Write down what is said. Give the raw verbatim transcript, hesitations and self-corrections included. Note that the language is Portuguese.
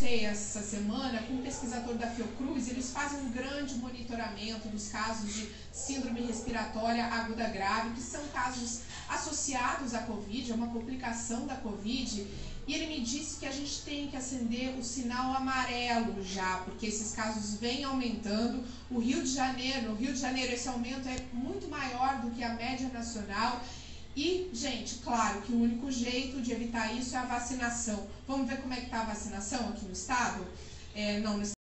conversei essa semana com um pesquisador da Fiocruz. Eles fazem um grande monitoramento dos casos de síndrome respiratória aguda grave, que são casos associados à Covid, é uma complicação da Covid, e ele me disse que a gente tem que acender o sinal amarelo já, porque esses casos vêm aumentando. O Rio de Janeiro, no Rio de Janeiro esse aumento é muito maior do que a média nacional. E, gente, claro que o único jeito de evitar isso é a vacinação. Vamos ver como é que está a vacinação aqui no estado? É, não, no